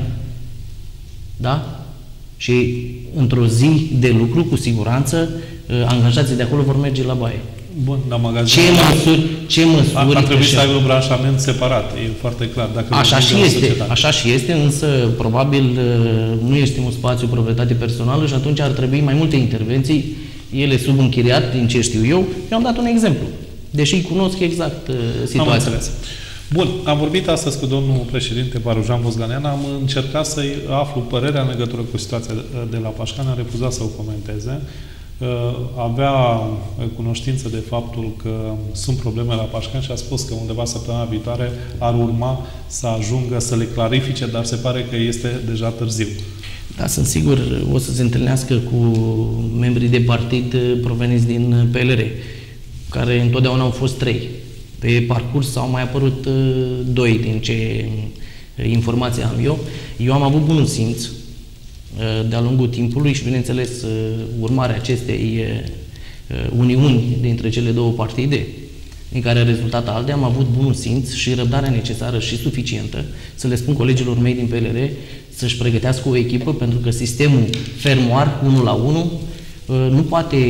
da? Și într-o zi de lucru, cu siguranță, angajații de acolo vor merge la baie. Bun, dar magazin... Ce măsuri... Ar trebui să aibă un branșament separat, e foarte clar. Dacă așa și este, însă probabil nu este un spațiu proprietate personală și atunci ar trebui mai multe intervenții, ele sub închiriat, din ce știu eu. Eu am dat un exemplu, deși cunosc exact situația. Am înțeles. Bun, am vorbit astăzi cu domnul președinte Varojan Vosganian, am încercat să-i aflu părerea în legătură cu situația de la Pașcani, am refuzat să o comenteze. Avea cunoștință de faptul că sunt probleme la Pașcani și a spus că undeva săptămâna viitoare ar urma să ajungă să le clarifice, dar se pare că este deja târziu. Da, sunt sigur, o să se întâlnească cu membrii de partid proveniți din PLR, care întotdeauna au fost 3. Pe parcurs au mai apărut 2, din ce informații am eu. Eu am avut bunul simț de-a lungul timpului și, bineînțeles, urmarea acestei uniuni dintre cele 2 partide, din care a rezultat ALDE, am avut bunul simț și răbdarea necesară și suficientă să le spun colegilor mei din PLR să-și pregătească o echipă, pentru că sistemul fermoar, 1 la 1, nu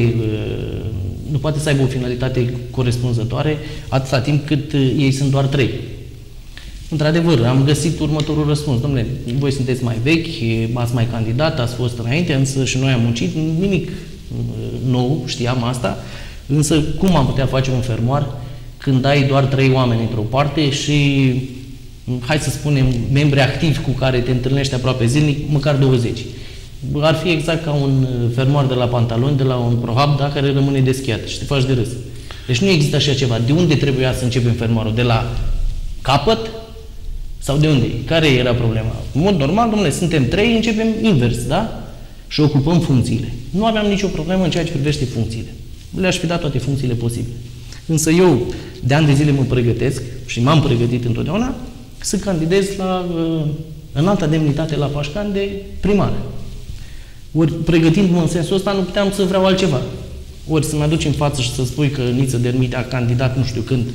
poate să aibă o finalitate corespunzătoare atâta timp cât ei sunt doar 3. Într-adevăr, am găsit următorul răspuns. Dom'le, voi sunteți mai vechi, ați mai candidat, ați fost înainte, însă și noi am muncit, nimic nou, știam asta, însă cum am putea face un fermoar când ai doar 3 oameni într-o parte și, hai să spunem, membri activi cu care te întâlnești aproape zilnic, măcar 20. Ar fi exact ca un fermoar de la pantaloni, de la un prohab, da, care rămâne deschiat și te faci de râs. Deci nu există așa ceva. De unde trebuia să începem fermoarul? De la capăt? Sau de unde? Care era problema? În mod normal, domnule, suntem 3, începem invers, da? Și ocupăm funcțiile. Nu aveam nicio problemă în ceea ce privește funcțiile. Le-aș fi dat toate funcțiile posibile. Însă eu, de ani de zile, mă pregătesc și m-am pregătit întotdeauna să candidez la înalta demnitate la Pașcani de primar. Ori, pregătindu-mă în sensul ăsta, nu puteam să vreau altceva. Ori să-mi aduci în față și să spui că Niță Dermite a candidat nu știu când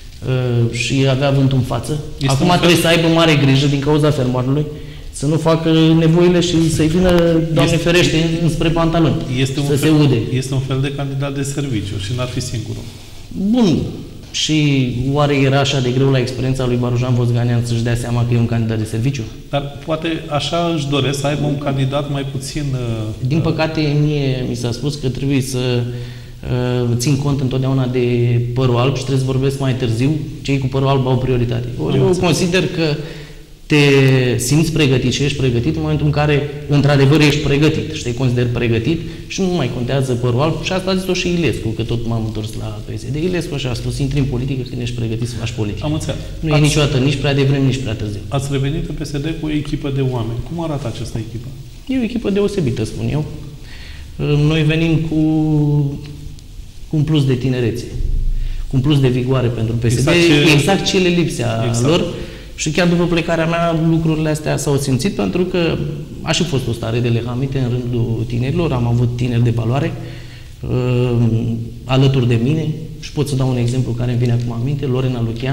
și avea vântul în față. Acum trebuie să aibă mare grijă din cauza fermoarului, să nu facă nevoile și să-i vină, Doamne ferește, înspre pantaloni, să se ude. Este un fel de candidat de serviciu și n-ar fi singurul. Bun. Și oare era așa de greu la experiența lui Barujan Vosganian să-și dea seama că e un candidat de serviciu? Dar poate așa își doresc să aibă un candidat mai puțin... Din păcate, mie mi s-a spus că trebuie să țin cont întotdeauna de părul alb și trebuie să vorbesc mai târziu. Cei cu părul alb au prioritate. Ori eu consider că te simți pregătit și ești pregătit în momentul în care, într-adevăr, ești pregătit și te consideri pregătit și nu mai contează părul alb. Și asta a zis-o și Ilescu, că tot m-am întors la PSD. Ilescu așa a spus, intri în politică când ești pregătit să faci politică. Am înțeles. Nu e niciodată nici prea devreme, nici prea târziu. Ați revenit în PSD cu o echipă de oameni. Cum arată această echipă? E o echipă deosebită, spun eu. Noi venim cu un plus de tinerețe, cu un plus de vigoare pentru PSD, exact ce le lipsea lor. Și chiar după plecarea mea, lucrurile astea s-au simțit, pentru că a și fost o stare de lehamite în rândul tinerilor. Am avut tineri de valoare alături de mine și pot să dau un exemplu care îmi vine acum în minte, Lorena Lucian,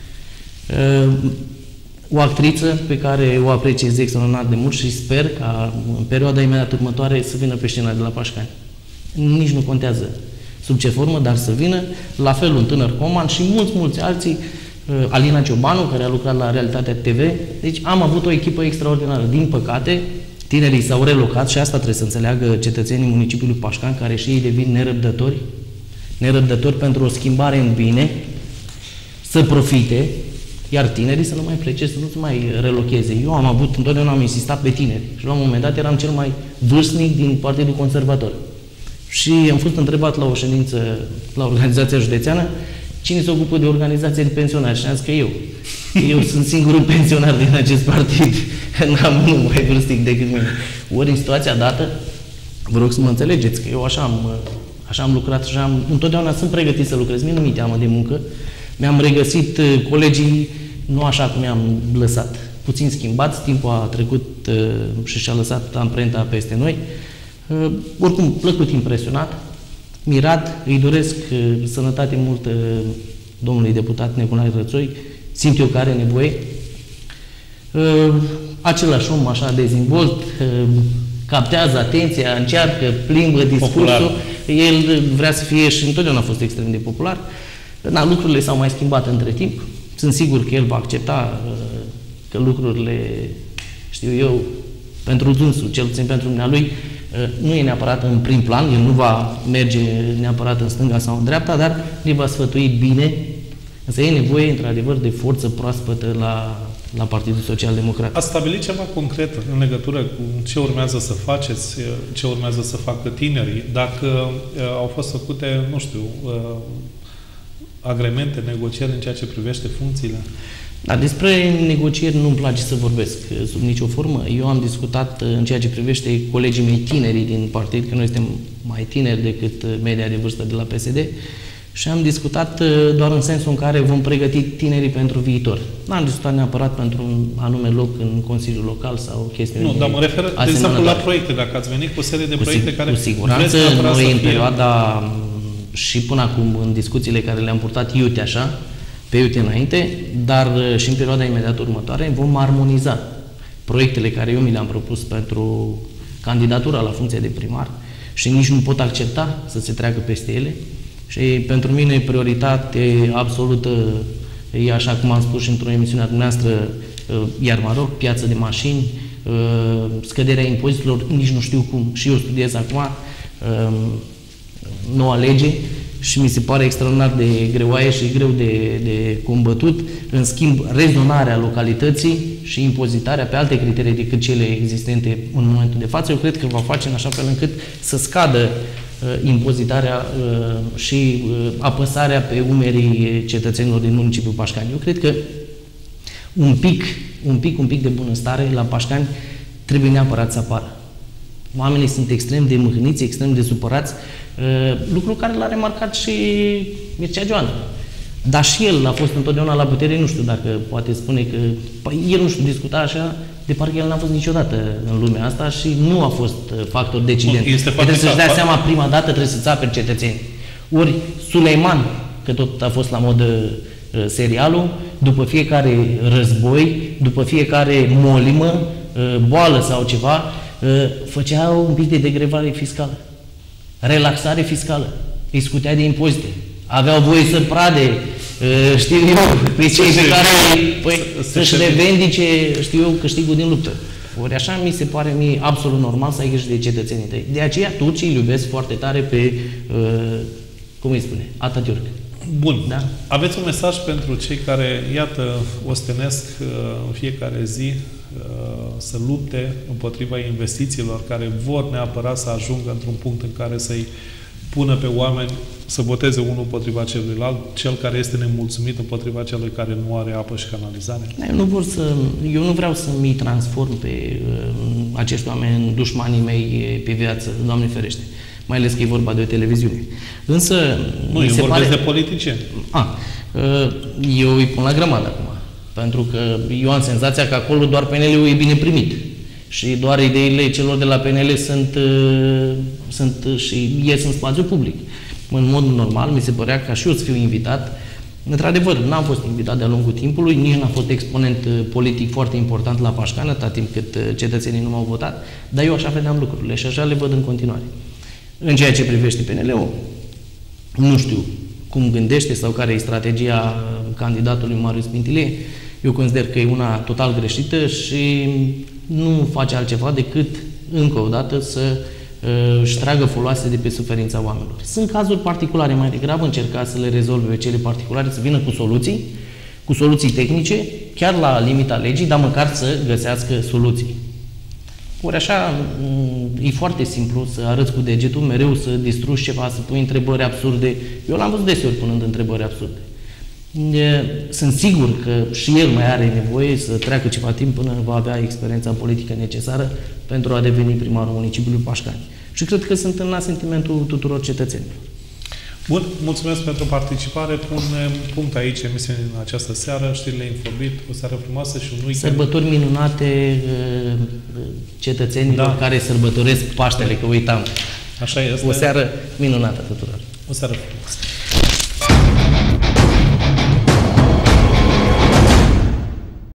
o actriță pe care o apreciez extraordinar de mult și sper ca în perioada imediat următoare să vină pe scena de la Pașcani. Nici nu contează sub ce formă, dar să vină, la fel un tânăr Coman și mulți alții, Alina Ciobanu, care a lucrat la Realitatea TV. Deci am avut o echipă extraordinară. Din păcate, tinerii s-au relocat și asta trebuie să înțeleagă cetățenii municipiului Pașcani, care și ei devin nerăbdători pentru o schimbare în bine, să profite, iar tinerii să nu mai plece, să nu se mai relocheze. Eu întotdeauna am insistat pe tineri și la un moment dat eram cel mai vârstnic din Partidul Conservator. Și am fost întrebat la o ședință la organizația județeană cine se ocupă de organizație de pensionari și am zis că eu. Eu sunt singurul pensionar din acest partid. N-am unul mai vârstic decât mine. Ori în situația dată, vă rog să mă înțelegeți că eu așa am lucrat și întotdeauna sunt pregătit să lucrez. Mie nu mi-e teamă de muncă. Mi-am regăsit colegii nu așa cum i-am lăsat. Puțin schimbați, timpul a trecut și și-a lăsat amprenta peste noi. Oricum, plăcut impresionat, mirat, îi doresc sănătate multă domnului deputat Neculai Rățoi, simt eu că are nevoie. Același om așa dezvolt, captează atenția, încearcă, plimbă discursul, popular. El vrea să fie și întotdeauna a fost extrem de popular. Lucrurile s-au mai schimbat între timp, sunt sigur că el va accepta că lucrurile, știu eu, pentru dânsul, cel puțin pentru dumnealui, nu e neapărat în prim plan, el nu va merge neapărat în stânga sau în dreapta, dar le va sfătui bine, însă e nevoie, într-adevăr, de forță proaspătă la Partidul Social Democrat. Ați stabilit ceva concret în legătură cu ce urmează să faceți, ce urmează să facă tinerii, dacă au fost făcute, nu știu, agremente, negocieri în ceea ce privește funcțiile? Da, despre negocieri nu-mi place să vorbesc sub nicio formă. Eu am discutat în ceea ce privește colegii mei tineri din partid, că noi suntem mai tineri decât media de vârstă de la PSD, și am discutat doar în sensul în care vom pregăti tinerii pentru viitor. N-am discutat neapărat pentru un anume loc în Consiliul Local sau chestiuni. Nu, dar mă refer, de exemplu, la proiecte. Dacă ați venit cu o serie de proiecte care... Cu siguranță, noi în perioada și până acum, în discuțiile care le-am purtat iute așa, pe iute înainte, dar și în perioada imediat următoare, vom armoniza proiectele care eu mi le-am propus pentru candidatura la funcție de primar și nici nu pot accepta să se treacă peste ele. Și pentru mine prioritate absolută e, așa cum am spus și într-o emisiune a dumneavoastră, iar mă rog, piață de mașini, scăderea impozitelor, nici nu știu cum, și eu studiez acum noua lege și mi se pare extraordinar de greoaie și greu de combătut. În schimb, rezonarea localității și impozitarea pe alte criterii decât cele existente în momentul de față, eu cred că va face în așa fel încât să scadă impozitarea și apăsarea pe umerii cetățenilor din municipiul Pașcani. Eu cred că un pic de bunăstare la Pașcani trebuie neapărat să apară. Oamenii sunt extrem de mâhniți, extrem de supărați, lucru care l-a remarcat și Mircea Joana. Dar și el a fost întotdeauna la putere, nu știu dacă poate spune că... el nu știu, discuta așa, de parcă el n-a fost niciodată în lumea asta și nu a fost factor decident. Trebuie să-și dea seama prima dată, trebuie să-ți aperi cetățenii. Ori Suleiman, că tot a fost la modă serialul, după fiecare război, după fiecare molimă, boală sau ceva, făcea un pic de degrevare fiscală, relaxare fiscală, îi scutea de impozite, aveau voie să prade, știu eu, pe cei pe care să-și revendice, știu eu, câștigul din luptă. Ori așa mi se pare mie absolut normal să ai grijă de cetățenii tăi. De aceea turcii îl iubesc foarte tare pe, cum îi spune, Atatürk. Bun. Da? Aveți un mesaj pentru cei care, iată, ostenesc în fiecare zi să lupte împotriva investițiilor, care vor neapărat să ajungă într-un punct în care să-i pună pe oameni să voteze unul împotriva celuilalt, cel care este nemulțumit împotriva celui care nu are apă și canalizare? Eu nu vreau să-mi transform pe acești oameni în dușmanii mei pe viață, Doamne ferește. Mai ales că e vorba de o televiziune. Însă... Nu, eu vorbesc de politicieni. Eu îi pun la grămadă acum. Pentru că eu am senzația că acolo doar PNL-ul e bine primit. Și doar ideile celor de la PNL sunt și ies în spațiu public. În mod normal, mi se părea ca și eu să fiu invitat. Într-adevăr, n-am fost invitat de-a lungul timpului, nici n-am fost exponent politic foarte important la Pașcani, atâta timp cât cetățenii nu m-au votat, dar eu așa vedeam lucrurile și așa le văd în continuare. În ceea ce privește PNL-ul, nu știu cum gândește sau care e strategia candidatului Marius Pintilie. Eu consider că e una total greșită și nu face altceva decât, încă o dată, să își tragă foloase de pe suferința oamenilor. Sunt cazuri particulare, mai degrabă încerca să le rezolve pe cele particulare, să vină cu soluții tehnice, chiar la limita legii, dar măcar să găsească soluții. Ori așa, e foarte simplu să arăți cu degetul, mereu să distrugi ceva, să pui întrebări absurde. Eu l-am văzut deseori punând întrebări absurde. Sunt sigur că și el mai are nevoie să treacă ceva timp până va avea experiența politică necesară pentru a deveni primarul municipiului Pașcani. Și cred că sunt în asentimentul tuturor cetățenilor. Bun, mulțumesc pentru participare. Punem punct aici emisiunea din această seară. Știrile Infobit, o seară frumoasă și un weekend. Sărbători minunate cetățenilor care sărbătoresc Paștele, că uitam. Așa este. O seară minunată tuturor. O seară frumoasă.